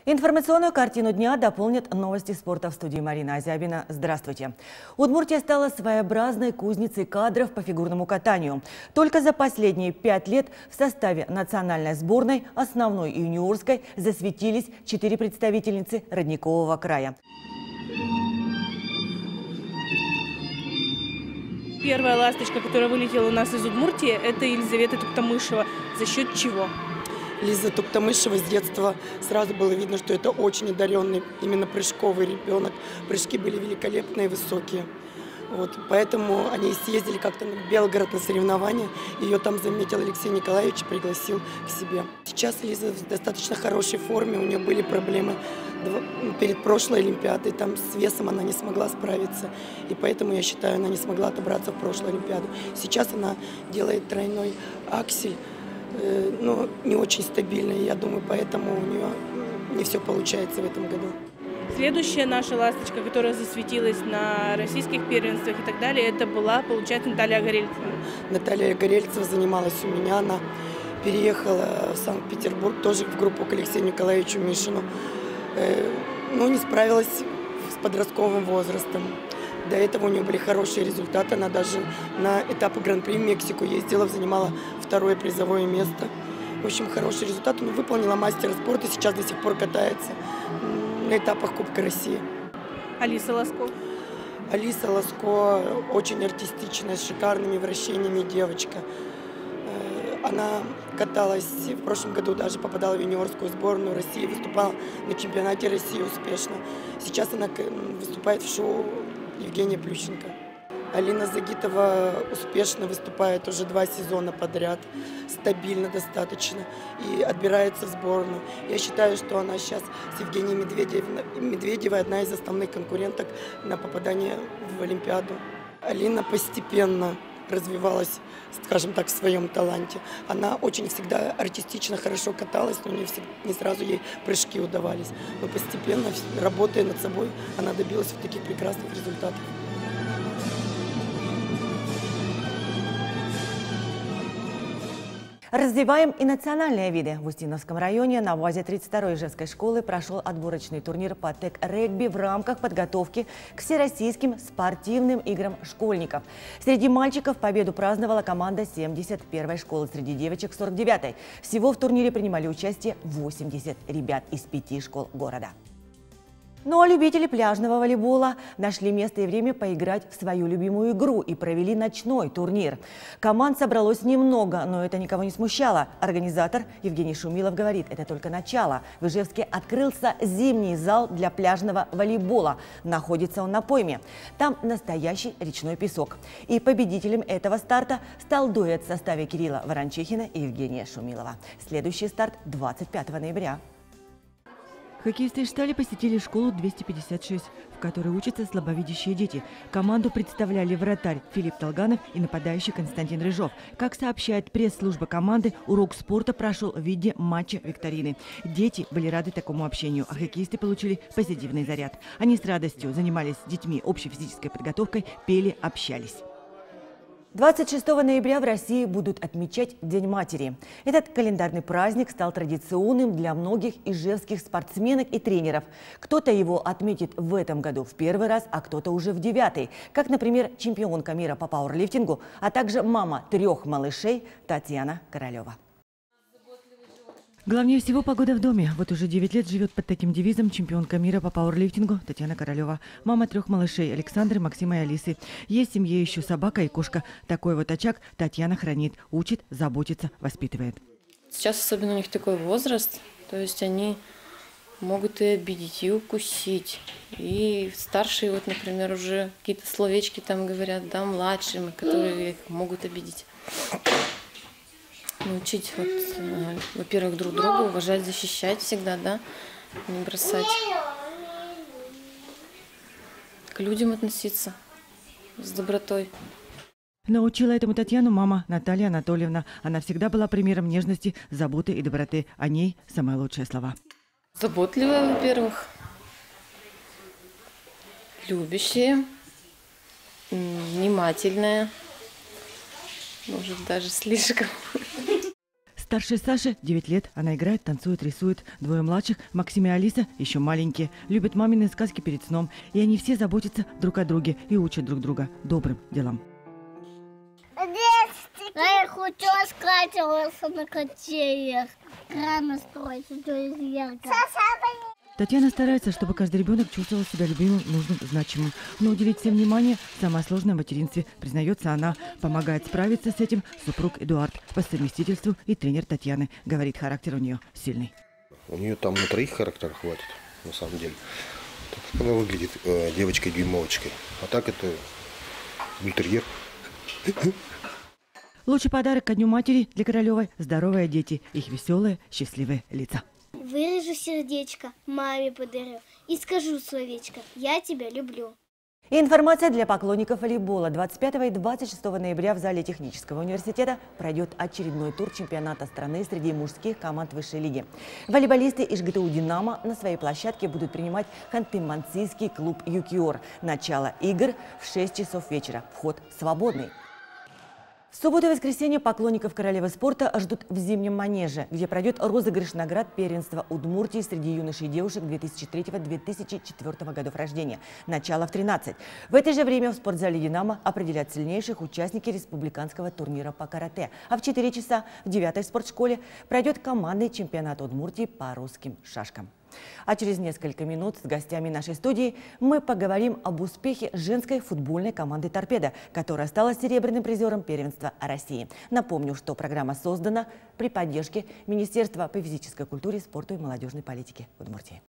Информационную картину дня дополнят новости спорта в студии Марина Азябина. Здравствуйте. Удмуртия стала своеобразной кузницей кадров по фигурному катанию. Только за последние 5 лет в составе национальной сборной, основной и юниорской, засветились 4 представительницы Родникового края. Первая ласточка, которая вылетела у нас из Удмуртии, это Елизавета Туктамышева. За счет чего? Лиза Туктамышева с детства сразу было видно, что это очень одаренный, именно прыжковый ребенок. Прыжки были великолепные, высокие. Поэтому они съездили как-то в Белгород на соревнования. Ее там заметил Алексей Николаевич и пригласил к себе. Сейчас Лиза в достаточно хорошей форме, у нее были проблемы перед прошлой Олимпиадой, там с весом она не смогла справиться. И поэтому, я считаю, она не смогла отобраться в прошлую Олимпиаду. Сейчас она делает тройной аксель. Но не очень стабильно, я думаю, поэтому у нее не все получается в этом году. Следующая наша ласточка, которая засветилась на российских первенствах и так далее, это была, получается, Наталья Горельцева. Наталья Горельцева занималась у меня, она переехала в Санкт-Петербург, тоже в группу к Алексею Николаевичу Мишину, но не справилась с подростковым возрастом. До этого у нее были хорошие результаты. Она даже на этапы Гран-при в Мексику ездила, занимала 2-е призовое место. В общем, хороший результат. Она выполнила мастера спорта, сейчас до сих пор катается на этапах Кубка России. Алиса Лоско. Алиса Лоско очень артистичная, с шикарными вращениями девочка. Она каталась в прошлом году, даже попадала в юниорскую сборную России, выступала на чемпионате России успешно. Сейчас она выступает в шоу Евгения Плющенко. Алина Загитова успешно выступает уже 2 сезона подряд, стабильно достаточно и отбирается в сборную. Я считаю, что она сейчас с Евгенией Медведевой одна из основных конкуренток на попадание в Олимпиаду. Алина постепенно развивалась, скажем так, в своем таланте. Она очень всегда артистично хорошо каталась, но не сразу ей прыжки удавались. Но постепенно, работая над собой, она добилась таких прекрасных результатов. Развиваем и национальные виды. В Устиновском районе на базе 32-й Ижевской школы прошел отборочный турнир по тег-регби в рамках подготовки к всероссийским спортивным играм школьников. Среди мальчиков победу праздновала команда 71-й школы, среди девочек 49-й. Всего в турнире принимали участие 80 ребят из 5 школ города. Ну а любители пляжного волейбола нашли место и время поиграть в свою любимую игру и провели ночной турнир. Команд собралось немного, но это никого не смущало. Организатор Евгений Шумилов говорит, это только начало. В Ижевске открылся зимний зал для пляжного волейбола. Находится он на пойме. Там настоящий речной песок. И победителем этого старта стал дуэт в составе Кирилла Ворончихина и Евгения Шумилова. Следующий старт 25 ноября. Хоккеисты из Штали посетили школу 256, в которой учатся слабовидящие дети. Команду представляли вратарь Филипп Толганов и нападающий Константин Рыжов. Как сообщает пресс-служба команды, урок спорта прошел в виде матча-викторины. Дети были рады такому общению, а хоккеисты получили позитивный заряд. Они с радостью занимались с детьми общей физической подготовкой, пели, общались. 26 ноября в России будут отмечать День матери. Этот календарный праздник стал традиционным для многих ижевских спортсменок и тренеров. Кто-то его отметит в этом году в 1-й раз, а кто-то уже в 9-й. Как, например, чемпионка мира по пауэрлифтингу, а также мама 3 малышей Татьяна Королева. Главнее всего погода в доме. Вот уже 9 лет живет под таким девизом чемпионка мира по пауэрлифтингу Татьяна Королева. Мама 3 малышей Александры, Максима и Алисы. Есть в семье еще собака и кошка. Такой вот очаг Татьяна хранит, учит, заботится, воспитывает. Сейчас особенно у них такой возраст, то есть они могут и обидеть, и укусить. И старшие, вот, например, уже какие-то словечки там говорят, да, младшим, которые их могут обидеть. Научить, вот, во-первых, друг друга уважать, защищать всегда, да, не бросать. К людям относиться с добротой. Научила этому Татьяну мама Наталья Анатольевна. Она всегда была примером нежности, заботы и доброты. О ней самые лучшие слова. Заботливая, во-первых, любящая, внимательная, может, даже слишком. Старшая Саша 9 лет. Она играет, танцует, рисует. Двое младших, Максим и Алиса, еще маленькие. Любят мамины сказки перед сном. И они все заботятся друг о друге и учат друг друга добрым делам. Я хочу скатываться на качелях. Рано строить, то есть ярко. Татьяна старается, чтобы каждый ребенок чувствовал себя любимым, нужным, значимым. Но уделить всем внимание – самое сложное в материнстве, признается она. Помогает справиться с этим супруг Эдуард по совместительству и тренер Татьяны. Говорит, характер у нее сильный. У нее там на 3 характера хватит, на самом деле. Так она выглядит девочкой-дюймовочкой. А так это бультерьер. Лучший подарок ко Дню матери для Королевой – здоровые дети, их веселые, счастливые лица. Вырежу сердечко, маме подарю и скажу словечко «Я тебя люблю». Информация для поклонников волейбола. 25 и 26 ноября в зале Технического университета пройдет очередной тур чемпионата страны среди мужских команд высшей лиги. Волейболисты ИжГТУ «Динамо» на своей площадке будут принимать Ханты-Мансийский клуб «Юкиор». Начало игр в 6 часов вечера. Вход свободный. В субботу и воскресенье поклонников королевы спорта ждут в зимнем манеже, где пройдет розыгрыш наград первенства Удмуртии среди юношей и девушек 2003-2004 годов рождения. Начало в 13. В это же время в спортзале «Динамо» определят сильнейших участники республиканского турнира по карате. А в 4 часа в 9-й спортшколе пройдет командный чемпионат Удмуртии по русским шашкам. А через несколько минут с гостями нашей студии мы поговорим об успехе женской футбольной команды «Торпедо», которая стала серебряным призером первенства России. Напомню, что программа создана при поддержке Министерства по физической культуре, спорту и молодежной политике Удмуртии.